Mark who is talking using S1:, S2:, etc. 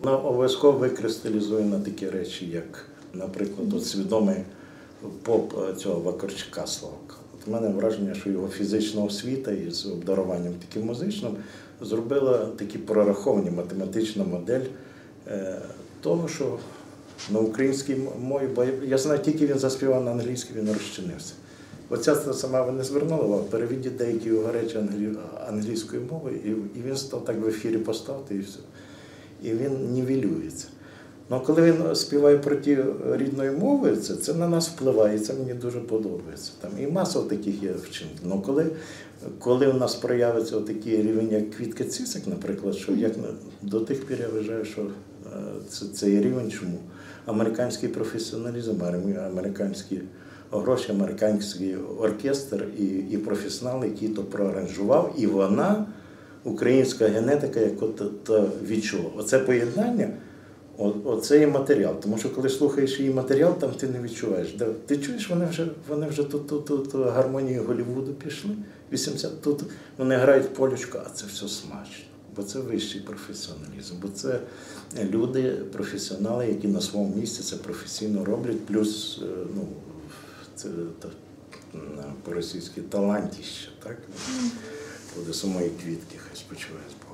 S1: Вона обов'язково викристалізує на такі речі, як, наприклад, от свідомий поп цього Вакарчука Славка. От у мене враження, що його фізична освіта із обдаруванням таким музичним зробила такі прораховані математична модель того, що на українській мові, бо я знаю, тільки він заспівав на англійській, він розчинився. Оця сама ви не звернула увагу, переведіть деякі його речі англійською мовою, і він став так в ефірі поставити, і все. І він нівелюється. Ну, коли він співає про ті рідною мовою, це на нас впливає, і це мені дуже подобається. Там і маса таких є вчинків. Ну, коли у нас проявиться такий рівень, як Квітка Цисик, наприклад, що як до тих пір я вважаю, що це є рівень, чому американський професіоналізм, американські гроші, американський оркестр і професіонал, який то проаранжував, і вона, українська генетика, яку то відчула. Оце поєднання, оце є матеріал. Тому що коли слухаєш її матеріал, там ти не відчуваєш. Ти чуєш, вони вже тут гармонії Голлівуду пішли, 80, тут вони грають полючку, а це все смачно. Бо це вищий професіоналізм, бо це люди, професіонали, які на своєму місці це професійно роблять, плюс, ну, це по-російськи талантіще, так? До самої Квітки, хай спочиває з Богом.